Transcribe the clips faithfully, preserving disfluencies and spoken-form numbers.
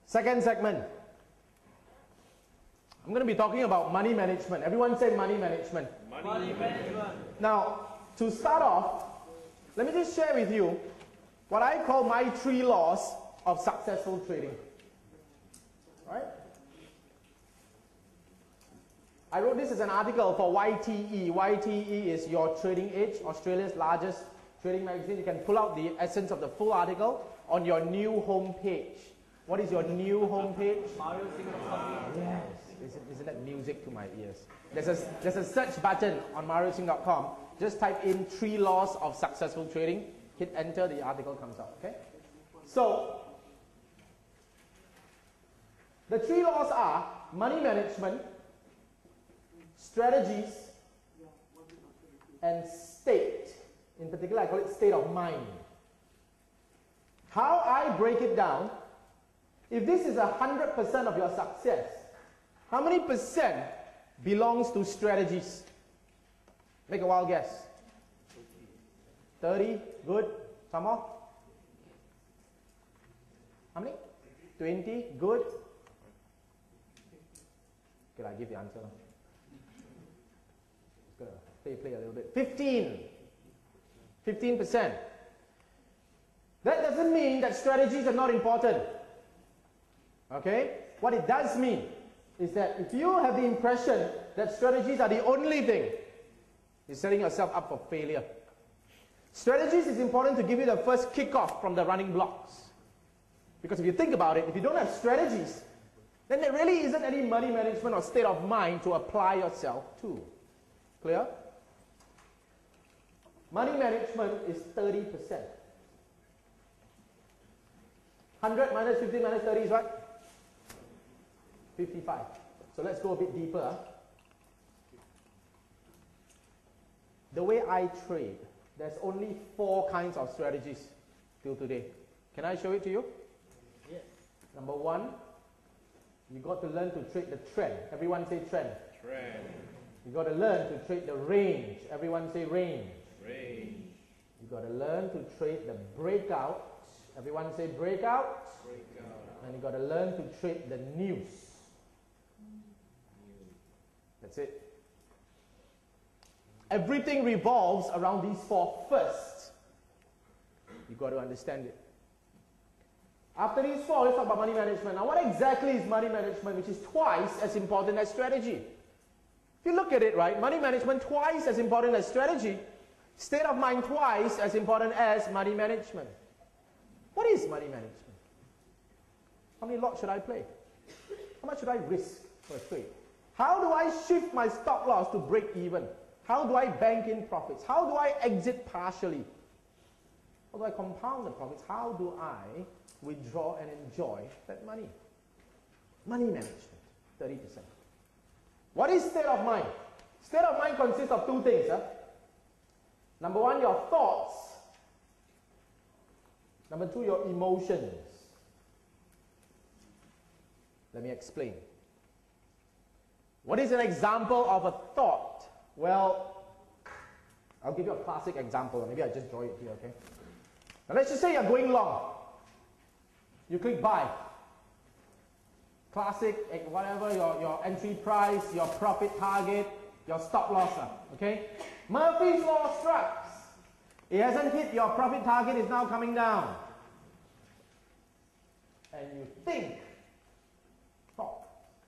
Second segment. I'm going to be talking about money management. Everyone say money management. Money, money management. Now, to start off, let me just share with you what I call my three laws of successful trading. Right? I wrote this as an article for Y T E. Y T E is Your Trading Edge, Australia's largest trading magazine. You can pull out the essence of the full article on your new homepage. What is your new homepage? Mario Singh. Yes. Isn't, isn't that music to my ears? There's a, there's a search button on mario singh dot com. Just type in three laws of successful trading. Hit enter, the article comes up. Okay? So, the three laws are money management, strategies, and state. In particular, I call it state of mind. How I break it down, if this is one hundred percent of your success, how many percent belongs to strategies? Make a wild guess. thirty, good. Some more? How many? twenty, good. Okay, I'll give the answer. Just gonna play, play a little bit. fifteen. fifteen percent. That doesn't mean that strategies are not important. Okay? What it does mean is that if you have the impression that strategies are the only thing, you're setting yourself up for failure. Strategies is important to give you the first kickoff from the running blocks. Because if you think about it, if you don't have strategies, then there really isn't any money management or state of mind to apply yourself to. Clear? Money management is thirty percent. one hundred minus fifteen minus thirty is what? fifty-five. So let's go a bit deeper. Huh? The way I trade, there's only four kinds of strategies till today. Can I show it to you? Yes. Number one, you got to learn to trade the trend. Everyone say trend. Trend. You got to learn to trade the range. Everyone say range. Range. You got to learn to trade the breakout. Everyone say breakout. Breakout. And you got to learn to trade the news. That's it. Everything revolves around these four first. You've got to understand it. After these four, let's talk about money management. Now, what exactly is money management, which is twice as important as strategy? If you look at it, right, money management twice as important as strategy, state of mind twice as important as money management. What is money management? How many lots should I play? How much should I risk for a trade? How do I shift my stop loss to break even? How do I bank in profits? How do I exit partially? How do I compound the profits? How do I withdraw and enjoy that money? Money management, thirty percent. What is state of mind? State of mind consists of two things. Huh? Number one, your thoughts. Number two, your emotions. Let me explain. What is an example of a thought? Well, I'll give you a classic example. Maybe I just draw it here, okay? Now let's just say you're going long. You click buy. Classic, whatever your, your entry price, your profit target, your stop loss, okay? Murphy's Law strikes. It hasn't hit your profit target, it's now coming down. And you think, stop.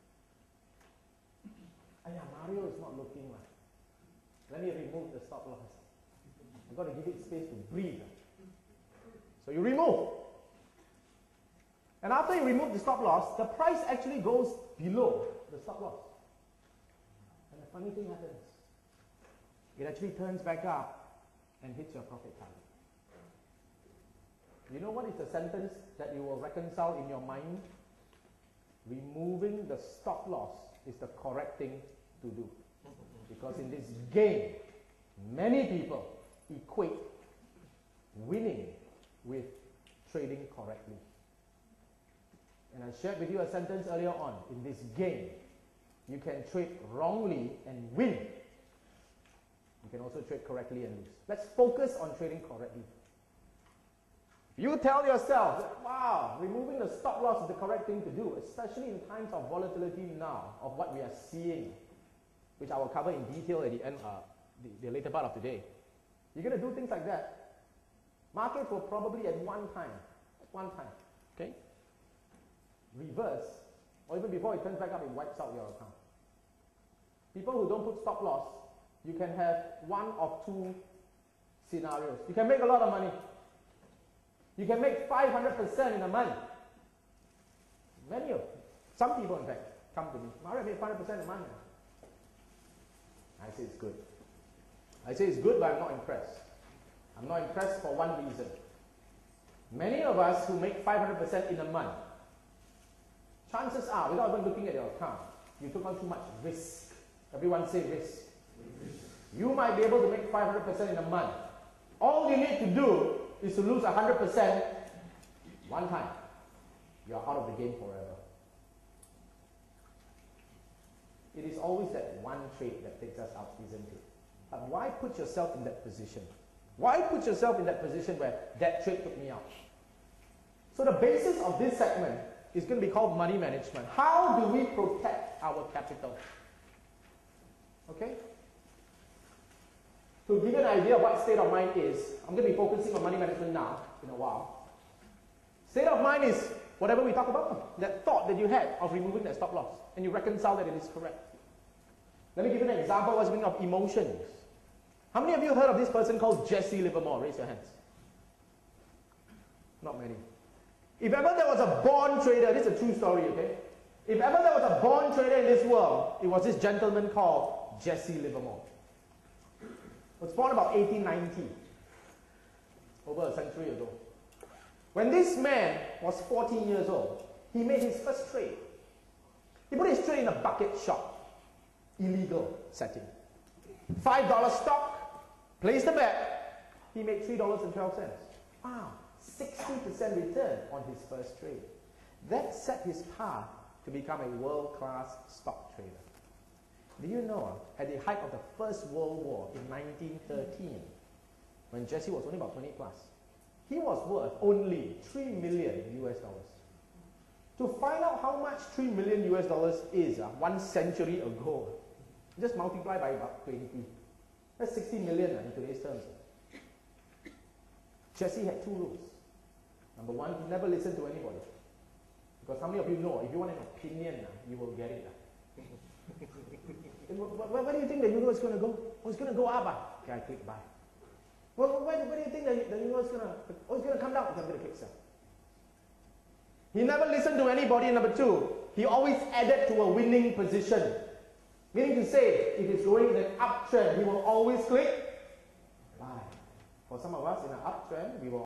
Aya, Mario is not looking like. Let me remove the stop loss. I've got to give it space to breathe. So you remove. And after you remove the stop loss, the price actually goes below the stop loss. And a funny thing happens. It actually turns back up and hits your profit target. You know what is the sentence that you will reconcile in your mind? Removing the stop loss is the correct thing to do. Because in this game, many people equate winning with trading correctly. And I shared with you a sentence earlier on. In this game, you can trade wrongly and win. You can also trade correctly and lose. Let's focus on trading correctly. You tell yourself, wow, removing the stop loss is the correct thing to do, especially in times of volatility now, of what we are seeing, which I will cover in detail at the end, uh, the, the later part of today. You're going to do things like that. Markets will probably at one time, at one time, okay, reverse, or even before it turns back up, it wipes out your account. People who don't put stop loss, you can have one of two scenarios. You can make a lot of money. You can make five hundred percent in a month. Many of, some people in fact, come to me, Mario, I made five hundred percent in a month. I say it's good. I say it's good, but I'm not impressed. I'm not impressed for one reason. Many of us who make five hundred percent in a month, chances are, without even looking at your account, you took on too much risk. Everyone say risk. You might be able to make five hundred percent in a month. All you need to do is to lose one hundred percent one time. You're out of the game forever. It is always that one trade that takes us out, isn't it? But why put yourself in that position? Why put yourself in that position where that trade took me out? So the basis of this segment is going to be called money management. How do we protect our capital? Okay? To give you an idea of what state of mind is, I'm going to be focusing on money management now, in a while. State of mind is whatever we talk about, that thought that you had of removing that stop loss, and you reconcile that it is correct. Let me give you an example what's meaning of emotions. How many of you heard of this person called Jesse Livermore? Raise your hands. Not many. If ever there was a born trader, this is a true story, okay? If ever there was a born trader in this world, it was this gentleman called Jesse Livermore. He was born about eighteen ninety, over a century ago. When this man was fourteen years old, he made his first trade. He put his trade in a bucket shop, illegal setting. five dollar stock, placed the bet, he made three dollars and twelve cents. Wow, sixty percent return on his first trade. That set his path to become a world-class stock trader. Do you know, at the height of the First World War in nineteen thirteen, when Jesse was only about twenty plus, he was worth only three million U S dollars. To find out how much three million U S dollars is uh, one century ago, just multiply by about twenty. That's sixty million uh, in today's terms. Jesse had two rules. Number one, he never listened to anybody. Because how many of you know, if you want an opinion, uh, you will get it. Uh. where, where do you think the euro is going to go? Oh, it's going to go up. Uh. Okay, I click buy. Well, where, where do you think the, the euro is going to, oh, it's going to come down? Okay, I'm going to click sell. He never listened to anybody. Number two, he always added to a winning position. Meaning to say, if it's going in an uptrend, he will always click buy. For some of us, in an uptrend, we will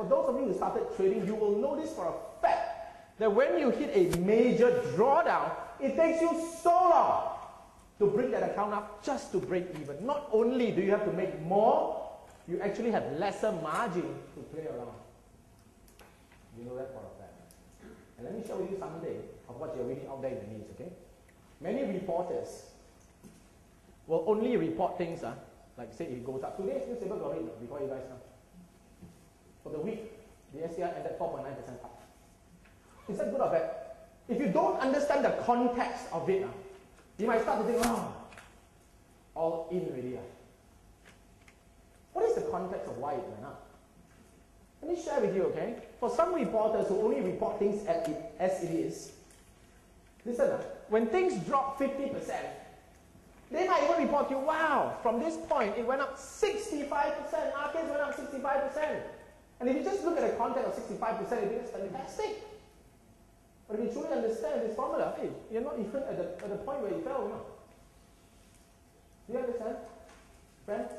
those of you who started trading, you will notice for a fact that when you hit a major drawdown, it takes you so long to bring that account up just to break even. Not only do you have to make more, you actually have lesser margin to play around. You know that for a fact. And let me show you someday of what you're reading out there in the news, okay? Many reporters will only report things, uh, like say it goes up. Today's newspaper got it before you guys know. For the week, the S C R ended four point nine percent up. Is that good or bad? If you don't understand the context of it, uh, you might start to think, oh, all in already. Uh. What is the context of why it went up? Let me share with you, okay? For some reporters who only report things as it, as it is, listen, uh, when things drop fifty percent, they might even report to you, wow, from this point it went up sixty-five percent, markets went up sixty-five percent. And if you just look at the context of sixty-five percent, it is fantastic. But if you truly understand this formula, hey, you're not even at the, at the point where you fell, you know. Do you understand? Friends?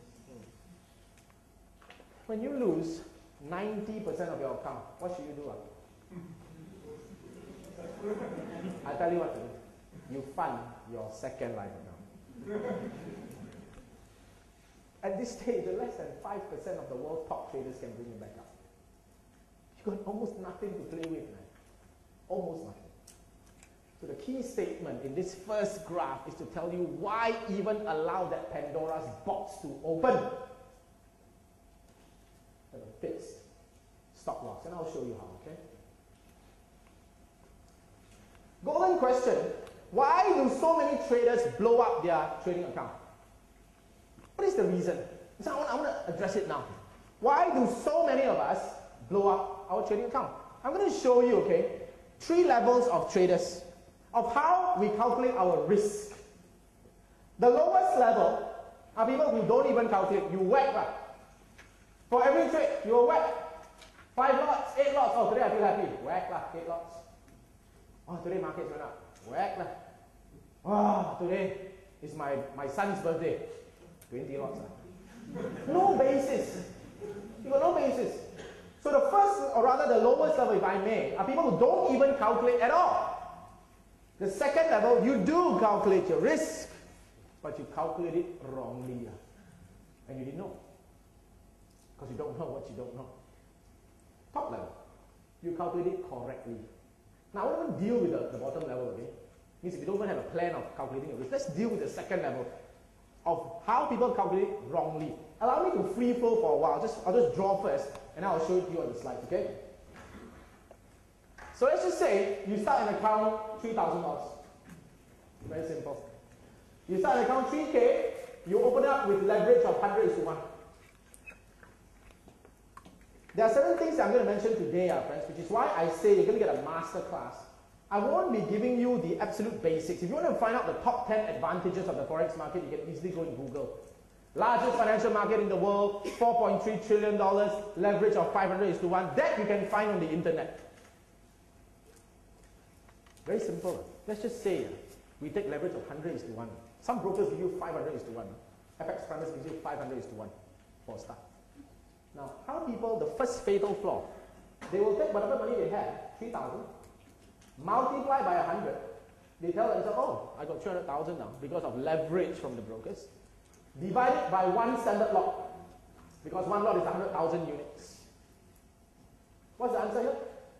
When you lose ninety percent of your account, what should you do? Uh? I'll tell you what to do. You fund your second life account. At this stage, less than five percent of the world's top traders can bring you back up. You've got almost nothing to play with, man. Almost nothing. So the key statement in this first graph is to tell you why even allow that Pandora's box to open. Have a fixed stop loss, and I'll show you how, okay? Golden question. Why do so many traders blow up their trading account? What is the reason? So I want, I want to address it now. Why do so many of us blow up our trading account? I'm going to show you, okay, three levels of traders, of how we calculate our risk. The lowest level are people who don't even calculate. You whack, right? For every trade, you will whack. Five lots, eight lots. Oh, today I feel happy. Whack lah, eight lots. Oh, today markets went up. Whack lah. Oh, today is my, my son's birthday. twenty lots. Lah. No basis. You got no basis. So the first, or rather the lowest level, if I may, are people who don't even calculate at all. The second level, you do calculate your risk, but you calculate it wrongly. And you didn't know. Because you don't know what you don't know. Top level, you calculate it correctly. Now, I want to deal with the, the bottom level, okay? Means if you don't even have a plan of calculating your risk, let's deal with the second level of how people calculate wrongly. Allow me to free flow for a while. Just, I'll just draw first, and I'll show it to you on the slide, okay? So let's just say you start an account three thousand dollars. Very simple. You start an account three K, you open it up with leverage of one hundred is to one. There are certain things that I'm going to mention today, uh, friends, which is why I say you're going to get a master class. I won't be giving you the absolute basics. If you want to find out the top ten advantages of the Forex market, you can easily go and Google. Largest financial market in the world, four point three trillion dollars, leverage of five hundred is to one. That you can find on the internet. Very simple. Let's just say uh, we take leverage of one hundred is to one. Some brokers give you five hundred is to one. F X Primus gives you five hundred is to one for a start. Now, how people, the first fatal flaw, they will take whatever money they have, three thousand, multiply by one hundred. They tell themselves, oh, I got three hundred thousand now because of leverage from the brokers. Divide it by one standard lot, because one lot is one hundred thousand units. What's the answer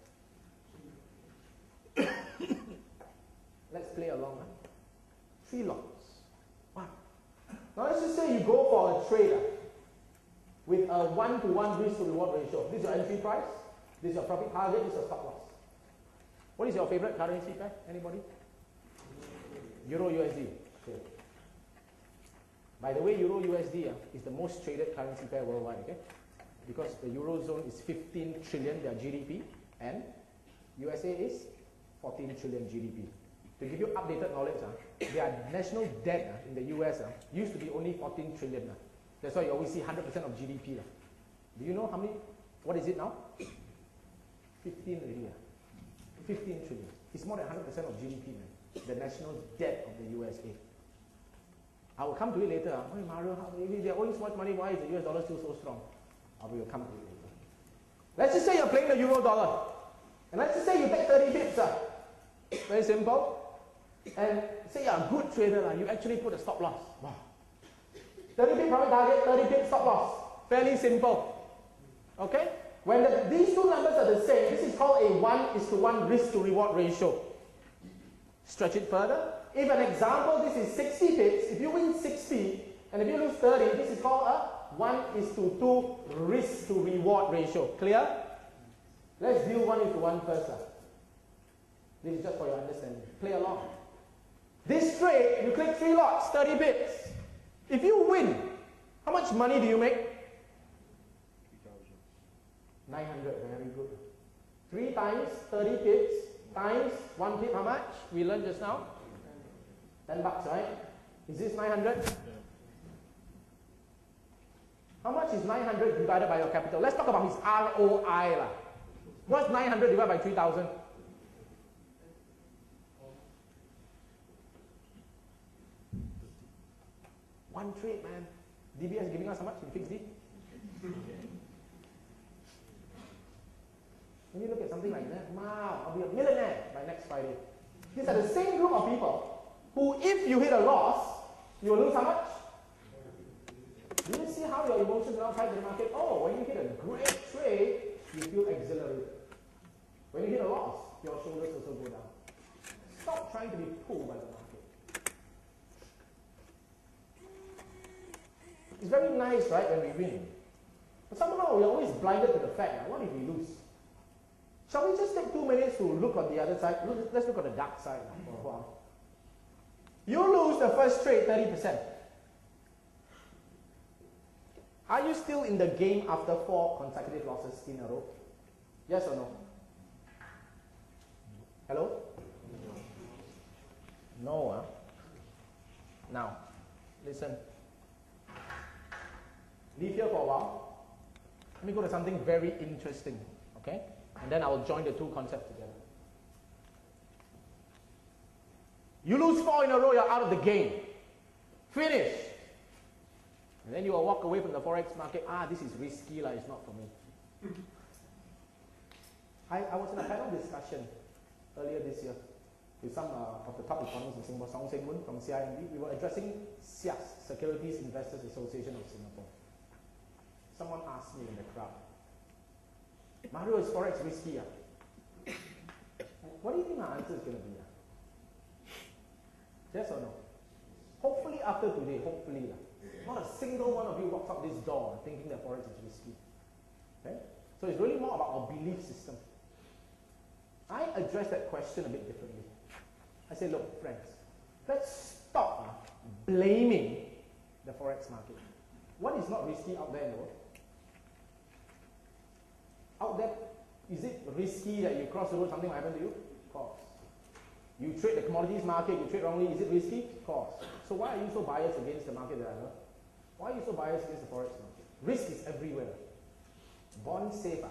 here? Let's play along. Huh? Three lots. Wow. Now let's just say you go for a trader with a one to one risk to reward ratio. This is your entry price, this is your profit target, this is your stop loss. What is your favorite currency pair? Anybody? Euro U S D. Okay. By the way, Euro U S D uh, is the most traded currency pair worldwide, okay? Because the Eurozone is fifteen trillion, their G D P, and U S A is fourteen trillion G D P. To give you updated knowledge, uh, their national debt uh, in the U S uh, used to be only fourteen trillion. Uh. That's why you always see one hundred percent of G D P. Uh. Do you know how many? What is it now? fifteen already. Uh. fifteen trillion. It's more than one hundred percent of G D P, man. The national debt of the U S A. I will come to it later. Oh, Mario, how, if they're owing so much money, why is the U S dollar still so strong? I will come to it later. Let's just say you're playing the euro dollar. And let's just say you take thirty pips. Uh. Very simple. And say you're a good trader. Uh. You actually put a stop loss. Wow. thirty pip profit target, thirty pip stop loss. Fairly simple. Okay? When the, these two numbers are the same, this is called a one is to one risk to reward ratio. Stretch it further. If an example, this is sixty pips. If you win sixty, and if you lose thirty, this is called a one is to two risk to reward ratio. Clear? Let's deal one is to one first. Uh. This is just for your understanding. Play along. This trade, you click three lots, thirty pips. If you win, how much money do you make? nine hundred, very good. three times thirty pips times one pip, how much? We learned just now. ten bucks, right? Is this nine hundred? How much is nine hundred divided by your capital? Let's talk about his R O I. La. What's nine hundred divided by three thousand? One trade, man. D B S giving us how much in fixed D? When you look at something like that, wow, I'll be a millionaire by next Friday. These are the same group of people who, if you hit a loss, you will lose how much? Do you see how your emotions now tied to the market? Oh, when you hit a great trade, you feel exhilarated. When you hit a loss, your shoulders also go down. Stop trying to be pulled by the market. It's very nice, right, when we win. But somehow we're always blinded to the fact that what if we lose? Shall we just take two minutes to look on the other side? Let's look at the dark side for a while. You lose the first trade thirty percent. Are you still in the game after four consecutive losses in a row? Yes or no? Hello? No, huh? Now, listen. Leave here for a while. Let me go to something very interesting, okay? And then I will join the two concepts together. You lose four in a row, you're out of the game. Finish. And then you will walk away from the forex market. Ah, this is risky, like, it's not for me. I, I was in a panel discussion earlier this year with some uh, of the top economists in Singapore, Song Seng Mun from C I M B. We were addressing S I A S, Securities Investors Association of Singapore. Someone asked me in the crowd, Mario, is forex risky? Uh? What do you think my answer is going to be? Uh? Yes or no? Hopefully after today, hopefully. Uh, not a single one of you walks out this door thinking that forex is risky. Okay? So it's really more about our belief system. I address that question a bit differently. I say, look, friends, let's stop uh, blaming the forex market. What is not risky out there in the world? Out there, is it risky that you cross the road, something will happen to you? Of course. You trade the commodities market, you trade wrongly, is it risky? Of course. So why are you so biased against the market that I know? Why are you so biased against the forex market? Risk is everywhere. Bond safer.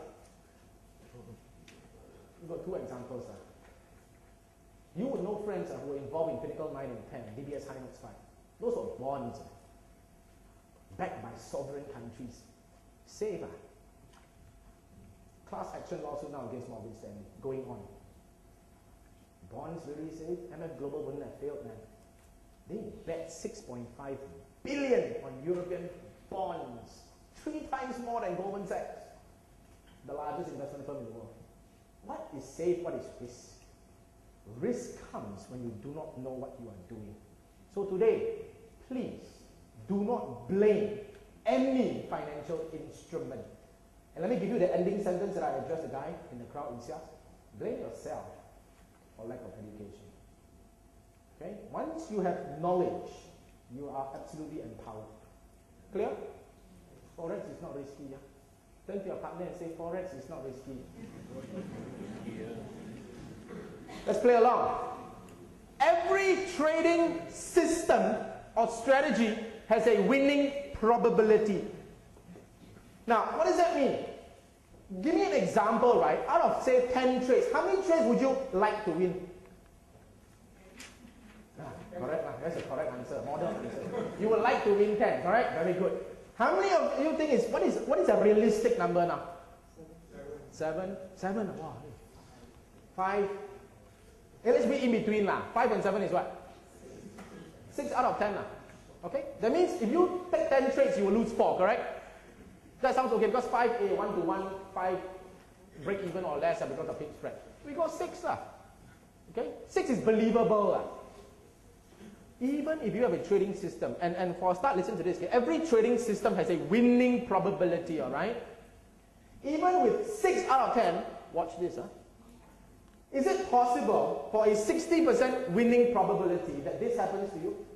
We've got two examples. Uh. You would know friends uh, who were involved in Pinnacle nine and ten, D B S High Notes five. Those were bonds uh, backed by sovereign countries. Safer. Class action lawsuit now against Morgan Stanley going on. Bonds really safe. M F Global wouldn't have failed, man. They bet six point five billion on European bonds. Three times more than Goldman Sachs, the largest investment firm in the world. What is safe? What is risk? Risk comes when you do not know what you are doing. So today, please do not blame any financial instrument. And let me give you the ending sentence that I addressed the guy in the crowd in S I A S. Blame yourself for lack of education. Okay? Once you have knowledge, you are absolutely empowered. Clear? Forex is not risky. Yeah? Turn to your partner and say, Forex is not risky. Let's play along. Every trading system or strategy has a winning probability. Now, what does that mean? Give me an example, right? Out of, say, ten trades, how many trades would you like to win? Ah, correct, that's a correct answer, model answer. You would like to win ten, correct? Very good. How many of you think is, what is, what is a realistic number now? seven, seven, wow. five, hey, let's be in between lah. five and seven is what? six out of ten lah. Okay? That means if you take ten trades, you will lose four, correct? That sounds okay because five A, one to one, five break even or less because of fixed spread. We go six lah. Okay? six is believable lah. Even if you have a trading system, and, and for a start, listen to this, okay? Every trading system has a winning probability, alright? Even with six out of ten, watch this, huh? Is it possible for a sixty percent winning probability that this happens to you?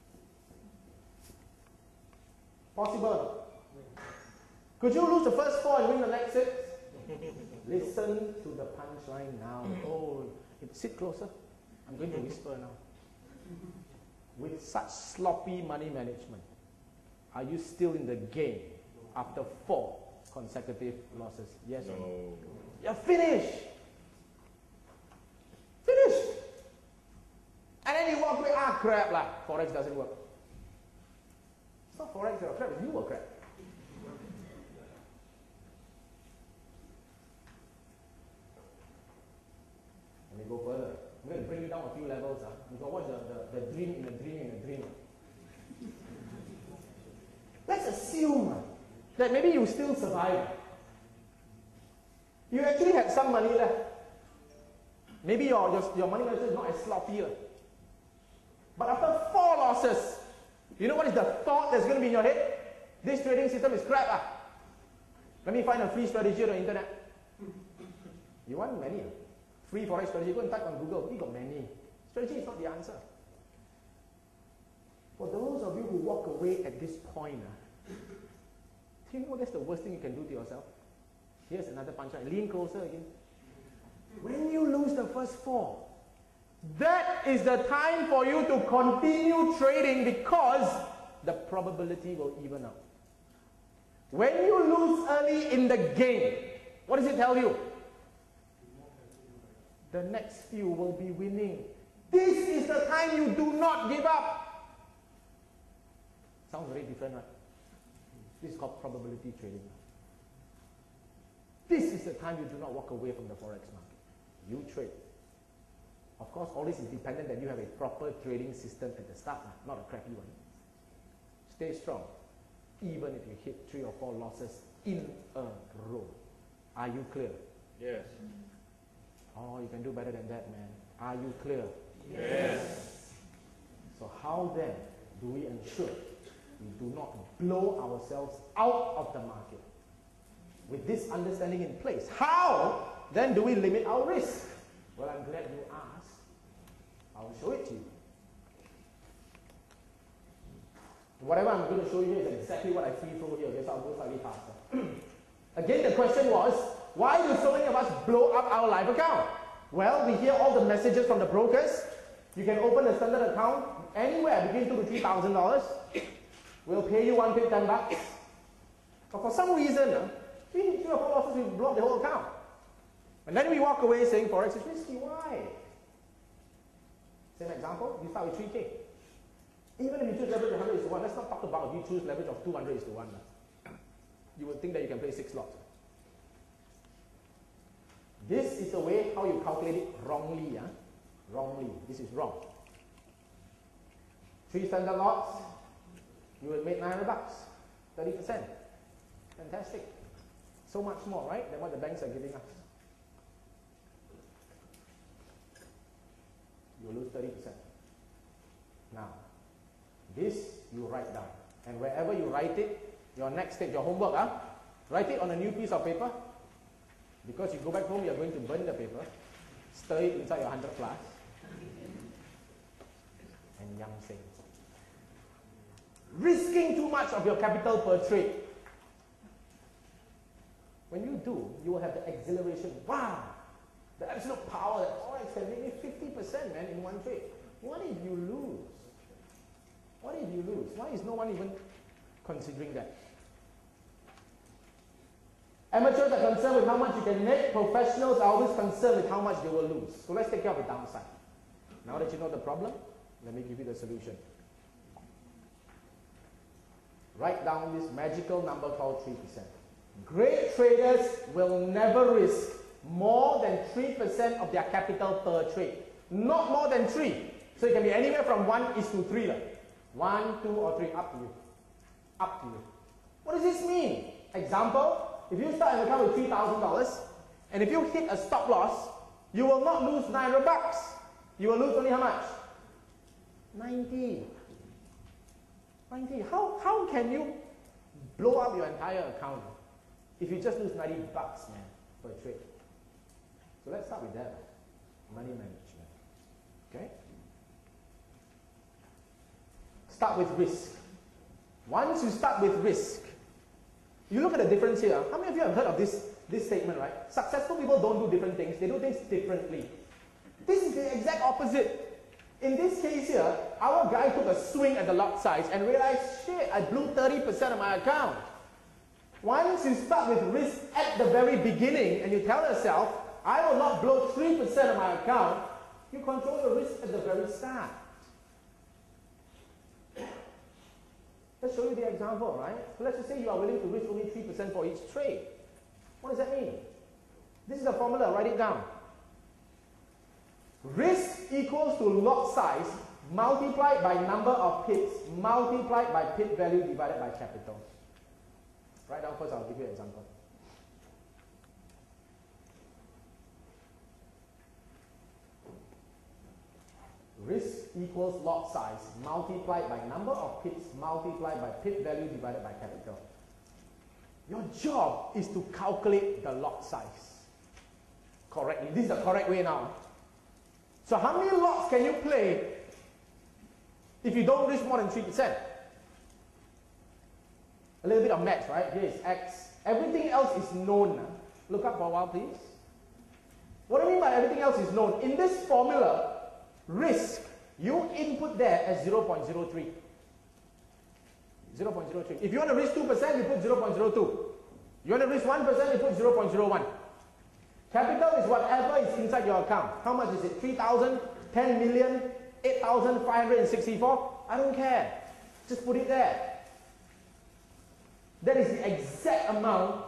Possible. Could you lose the first four and win the next six? Listen to the punchline now. Oh, sit closer. I'm going to whisper now. With such sloppy money management, are you still in the game after four consecutive losses? Yes or no? no? You're finished. Finished. And then you walk away, ah, crap lah. Forex doesn't work. It's not Forex or crap, it's you or crap. Let me go further. I'm going to bring you down a few levels. Huh? You can watch the, the, the dream in a dream in a dream. Let's assume that maybe you still survive. You actually had some money left. Maybe your, your, your money management is not as sloppy. But after four losses, you know what is the thought that's going to be in your head? This trading system is crap. Ah. Let me find a free strategy on the internet. You want many? Free forex strategy, go and type on Google. We got many. Strategy is not the answer. For those of you who walk away at this point, uh, do you know that's the worst thing you can do to yourself? Here's another punchline. Lean closer again. When you lose the first four, that is the time for you to continue trading because the probability will even out. When you lose early in the game, what does it tell you? The next few will be winning. This is the time you do not give up. Sounds very different, right? This is called probability trading. This is the time you do not walk away from the forex market. You trade. Of course, all this is dependent that you have a proper trading system at the start, not a crappy one. Stay strong, even if you hit three or four losses in a row. Are you clear? Yes. Oh, you can do better than that, man. Are you clear? Yes. So how then do we ensure we do not blow ourselves out of the market? With this understanding in place, how then do we limit our risk? Well, I'm glad you asked. I'll show it to you. Whatever I'm going to show you here is exactly what I free throw here. Okay, so I'll go slightly faster. Again, the question was, why do so many of us blow up our live account? Well, we hear all the messages from the brokers. You can open a standard account anywhere between two to three thousand dollars. We'll pay you one pip ten bucks. But for some reason, uh, we three or four losses, we block the whole account. And then we walk away saying forex is risky. Why? Same example, you start with three K. Even if you choose leverage one hundred is to one, let's not talk about if you choose leverage of two hundred is to one. You would think that you can play six lots. This is the way how you calculate it wrongly. Huh? Wrongly. This is wrong. Three standard lots, you will make nine hundred bucks. thirty percent. Fantastic. So much more, right, than what the banks are giving us. You lose thirty percent. Now, this you write down. And wherever you write it, your next stage, your homework, huh? Write it on a new piece of paper. Because you go back home, you're going to burn the paper, stir it inside your one hundred plus, and Yang Seng. Risking too much of your capital per trade. When you do, you will have the exhilaration. Wow! The absolute power that, oh, it can make me fifty percent, man, in one trade. What if you lose? What if you lose? Why is no one even considering that? Amateurs are concerned with how much you can make. Professionals are always concerned with how much they will lose. So let's take care of the downside. Now that you know the problem, let me give you the solution. Write down this magical number called three percent. Great traders will never risk more than three percent of their capital per trade. Not more than three. So it can be anywhere from one is to three. Like. one, two, or three. Up to you. Up to you. What does this mean? Example, if you start an account with three thousand dollars, and if you hit a stop loss, you will not lose nine hundred bucks. You will lose only how much? ninety. ninety. How, how can you blow up your entire account if you just lose ninety bucks, man, for a trade? So let's start with that. Money management. Okay? Start with risk. Once you start with risk, you look at the difference here. How many of you have heard of this, this statement, right? Successful people don't do different things. They do things differently. This is the exact opposite. In this case here, our guy took a swing at the lot size and realized, shit, I blew thirty percent of my account. Once you start with risk at the very beginning and you tell yourself, I will not blow three percent of my account, you control the risk at the very start. Let's show you the example, right? So let's just say you are willing to risk only three percent for each trade. What does that mean? This is a formula, write it down. Risk equals to lot size multiplied by number of pips multiplied by pip value divided by capital. Write down first, I'll give you an example. Risk equals lot size multiplied by number of pips multiplied by pip value divided by capital. Your job is to calculate the lot size correctly. This is the correct way now. So how many lots can you play if you don't risk more than three percent? A little bit of maths, right? Here is X. Everything else is known. Look up for a while, please. What do I mean by everything else is known? In this formula, risk, you input there as zero point zero three. zero point zero three. If you want to risk two percent, you put zero point zero two. You want to risk one percent, you put zero point zero one. Capital is whatever is inside your account. How much is it? three thousand, ten million, eight thousand five hundred sixty-four? I don't care. Just put it there. That is the exact amount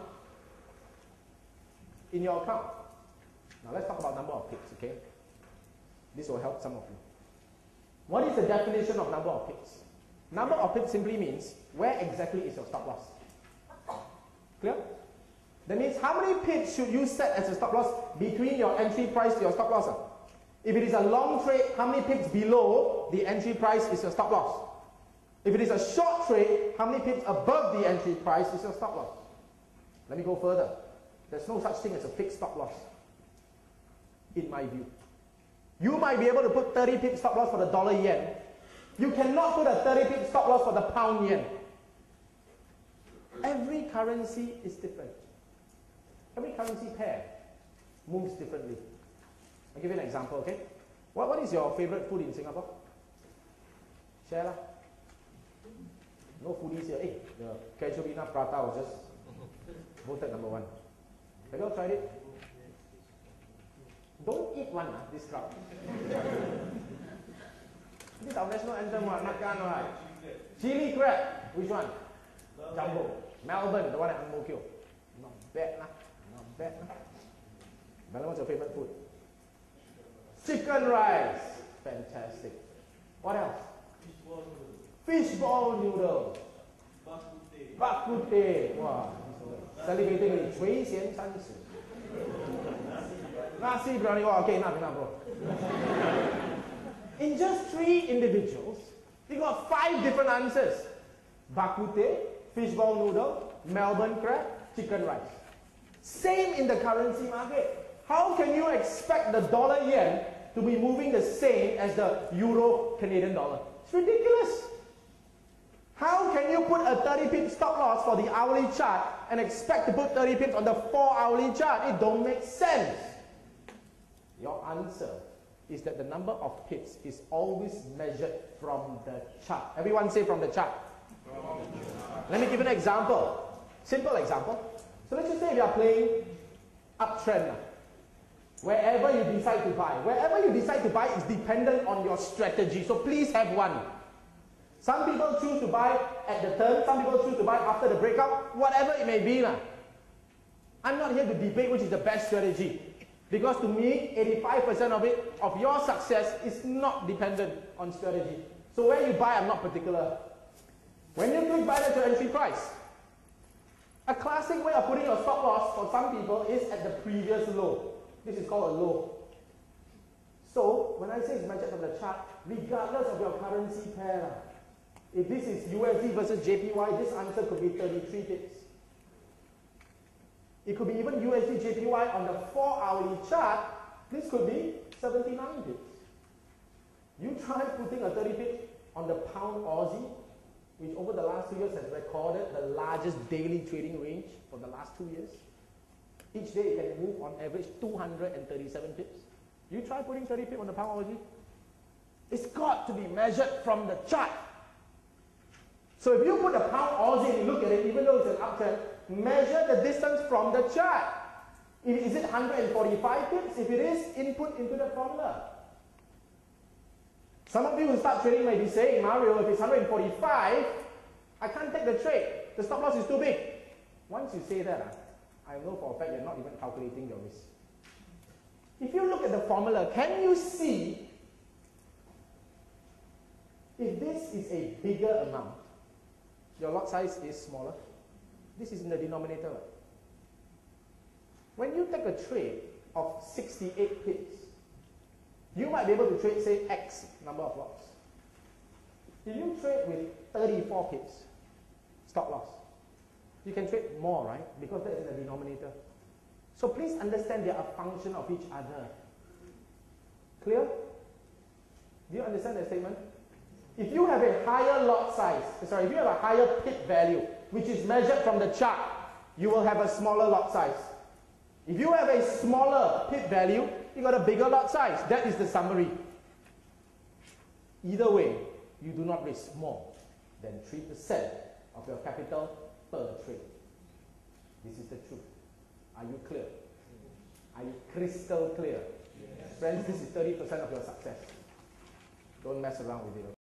in your account. Now let's talk about number of pips, okay? This will help some of you. What is the definition of number of pips? Number of pips simply means where exactly is your stop loss. Clear? That means how many pips should you set as a stop loss between your entry price to your stop loss? If it is a long trade, how many pips below the entry price is your stop loss? If it is a short trade, how many pips above the entry price is your stop loss? Let me go further. There's no such thing as a fixed stop loss, in my view. You might be able to put thirty pip stop loss for the dollar yen. You cannot put a thirty pip stop loss for the pound yen. Every currency is different. Every currency pair moves differently. I'll give you an example, okay? What, what is your favorite food in Singapore? Share lah. No foodies here. Hey, the Casuarina Prata was just voted number one. Have you all tried it? Don't eat one, ah, this crowd. This is our national anthem, what? Makan, right? Chili crab. Which one? Jumbo. Melbourne, the one at Ang Mo Kio. Not bad, lah. Not bad, lah. Bella, what's your favorite food? Chicken rice. Fantastic. What else? Fishball noodle. Bak kut teh. Wow. Celebrating with Cui Xian Chan Si. Nasi biryani. Wow, okay, enough, enough, bro. In just three individuals, they got five different answers. Bak kut teh, fishball noodle, Melbourne crab, chicken rice. Same in the currency market. How can you expect the dollar yen to be moving the same as the euro Canadian dollar? It's ridiculous. How can you put a thirty pip stop loss for the hourly chart and expect to put thirty pips on the four hourly chart? It don't make sense. Your answer is that the number of pips is always measured from the chart. Everyone say from the chart. From the chart. Let me give you an example. Simple example. So let's just say you are playing uptrend. Wherever you decide to buy. Wherever you decide to buy is dependent on your strategy. So please have one. Some people choose to buy at the turn. Some people choose to buy after the breakout. Whatever it may be. I'm not here to debate which is the best strategy. Because to me, eighty-five percent of it, of your success, is not dependent on strategy. So where you buy, I'm not particular. When you click buy, that's your entry price. A classic way of putting your stop loss for some people is at the previous low. This is called a low. So, when I say it's measured from the chart, regardless of your currency pair, if this is U S D versus J P Y, this answer could be thirty-three pips. It could be even U S D J P Y on the four hourly chart, this could be seventy-nine pips. You try putting a thirty pip on the pound Aussie, which over the last two years has recorded the largest daily trading range for the last two years. Each day it can move on average two hundred thirty-seven pips. You try putting thirty pips on the pound Aussie. It's got to be measured from the chart. So if you put a pound Aussie and you look at it, even though it's an uptrend, measure the distance from the chart. Is it one hundred forty-five pips? If it is, input into the formula. Some of you who start trading may be saying, Mario, if it's one hundred forty-five, I can't take the trade. The stop loss is too big. Once you say that, I know for a fact you're not even calculating your risk. If you look at the formula, can you see if this is a bigger amount, your lot size is smaller? This is in the denominator. When you take a trade of sixty-eight pips, you might be able to trade, say, X number of lots. If you trade with thirty-four pips, stop loss, you can trade more, right? Because that's in the denominator. So please understand they are a function of each other. Clear? Do you understand that statement? If you have a higher lot size, sorry, if you have a higher pip value, which is measured from the chart, you will have a smaller lot size. If you have a smaller pip value, you got a bigger lot size. That is the summary. Either way, you do not risk more than three percent of your capital per trade. This is the truth. Are you clear? Are you crystal clear? Yes. Friends, this is thirty percent of your success. Don't mess around with it.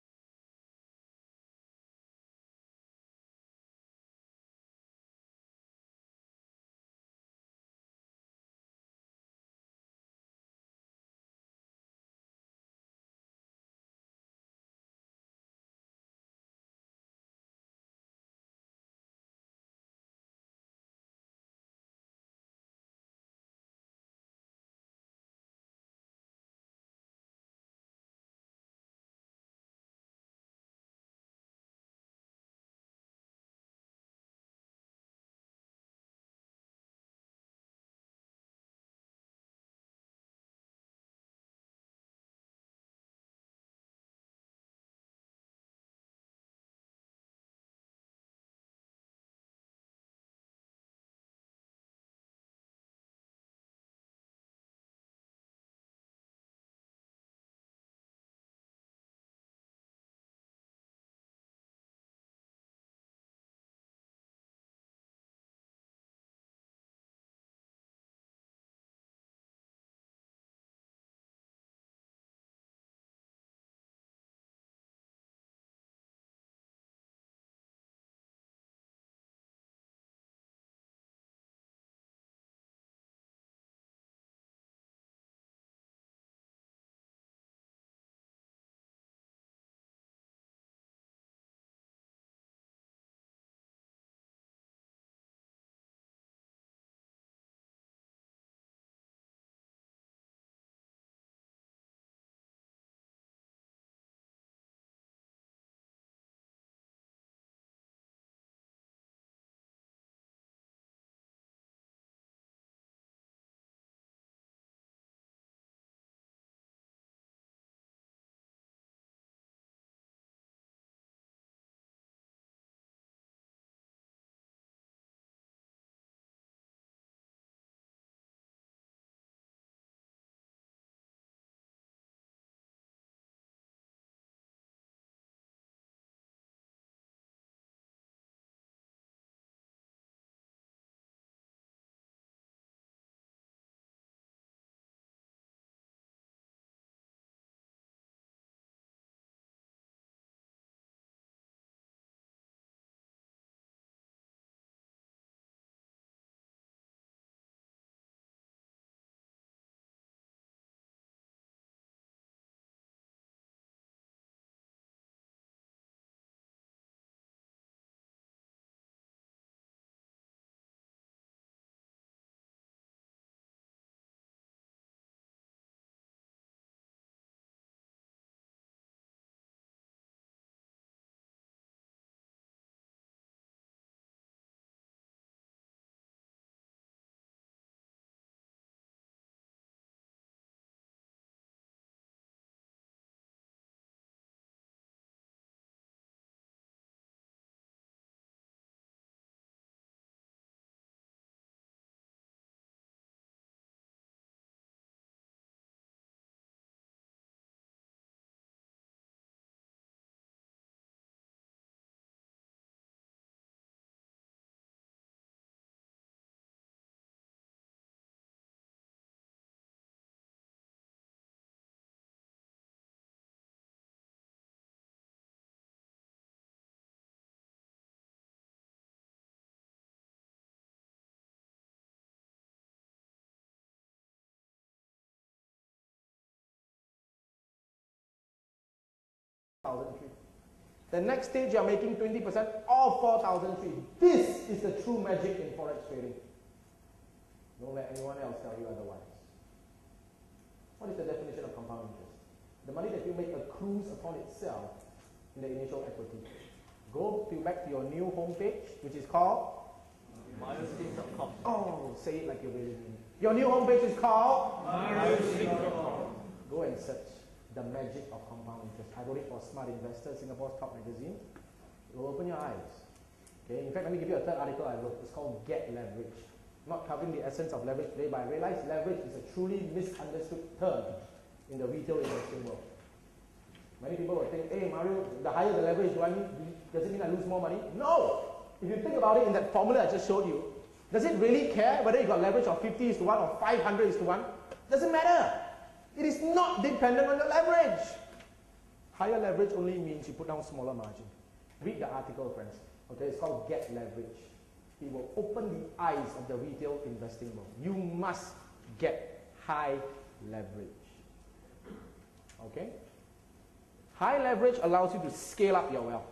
thousand three. The next stage, you are making twenty percent of four thousand three. This is the true magic in forex trading. Don't let anyone else tell you otherwise. What is the definition of compound interest? The money that you make accrues upon itself in the initial equity. Go to back to your new homepage, which is called Myosync dot com. Oh, say it like you really mean it. Your new homepage is called Myosync dot com. Go and search the magic of compound interest. I wrote it for Smart Investor, Singapore's top magazine. It will open your eyes. Okay. In fact, let me give you a third article I wrote. It's called Get Leverage. Not covering the essence of leverage today, but I realize leverage is a truly misunderstood term in the retail investing world. Many people will think, hey Mario, the higher the leverage, do I mean, does it mean I lose more money? No! If you think about it in that formula I just showed you, does it really care whether you got leverage of fifty is to one or five hundred is to one? Doesn't matter. It is not dependent on the leverage. Higher leverage only means you put down smaller margin. Read the article, friends. Okay, it's called Get Leverage. It will open the eyes of the retail investing world. You must get high leverage. Okay? High leverage allows you to scale up your wealth.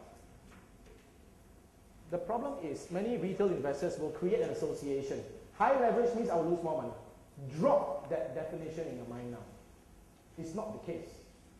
The problem is many retail investors will create an association. High leverage means I will lose more money. Drop that definition in your mind now. It's not the case.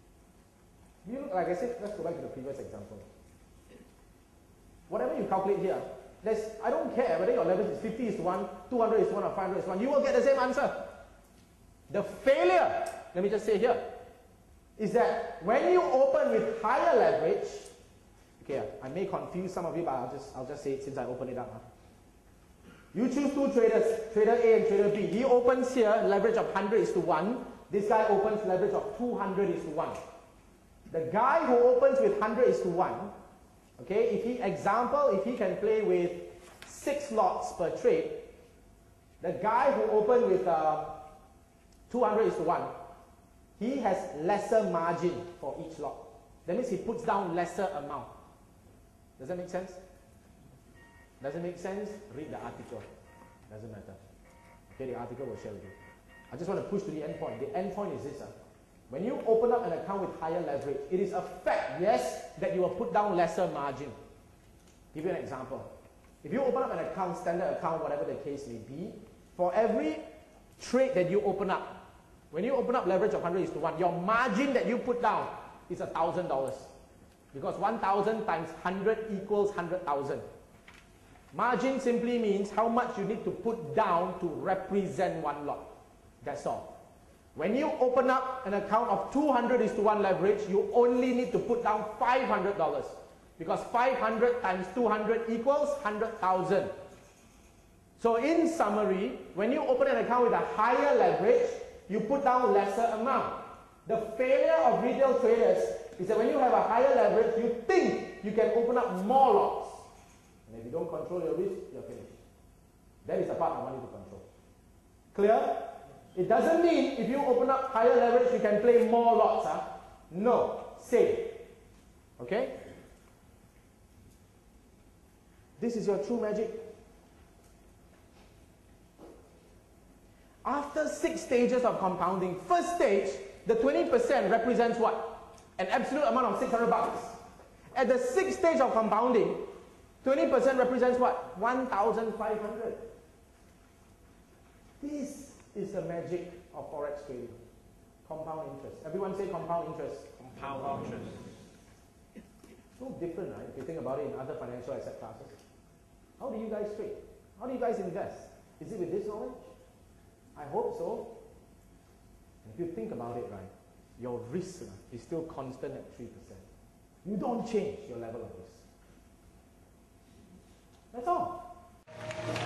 You look, like I said, let's go back to the previous example. Whatever you calculate here, there's, I don't care whether your leverage is fifty is to one, two hundred is to one, or five hundred is to one, you will get the same answer. The failure, let me just say here, is that when you open with higher leverage, okay, I may confuse some of you, but I'll just, I'll just say it since I opened it up. Huh? You choose two traders, trader A and trader B. He opens here, leverage of one hundred is to one. This guy opens leverage of two hundred is to one. The guy who opens with one hundred is to one, okay, if he, example, if he can play with six lots per trade, the guy who opened with uh, two hundred is to one, he has lesser margin for each lot. That means he puts down lesser amount. Does that make sense? Doesn't make sense? Read the article. Doesn't matter. Okay, the article will share with you. I just want to push to the end point. The end point is this. Uh, when you open up an account with higher leverage, it is a fact, yes, that you will put down lesser margin. Give you an example. If you open up an account, standard account, whatever the case may be, for every trade that you open up, when you open up leverage of one hundred is to one, your margin that you put down is one thousand dollars. Because one thousand times one hundred equals one hundred thousand. Margin simply means how much you need to put down to represent one lot. That's all. When you open up an account of two hundred is to one leverage, you only need to put down five hundred dollars. Because five hundred times two hundred equals one hundred thousand. So in summary, when you open an account with a higher leverage, you put down lesser amount. The failure of retail traders is that when you have a higher leverage, you think you can open up more lots. And if you don't control your risk, you're finished. That is the part I want you to control. Clear? It doesn't mean if you open up higher leverage, you can play more lots. Huh? No. Same. Okay? This is your true magic. After six stages of compounding, first stage, the twenty percent represents what? An absolute amount of six hundred bucks. At the sixth stage of compounding, twenty percent represents what? one thousand five hundred. This is the magic of forex trading. Compound interest. Everyone say compound interest. Compound interest. It's no different, right? If you think about it in other financial asset classes. How do you guys trade? How do you guys invest? Is it with this knowledge? I hope so. And if you think about it, right, your risk is still constant at three percent. You don't change your level of risk. That's all.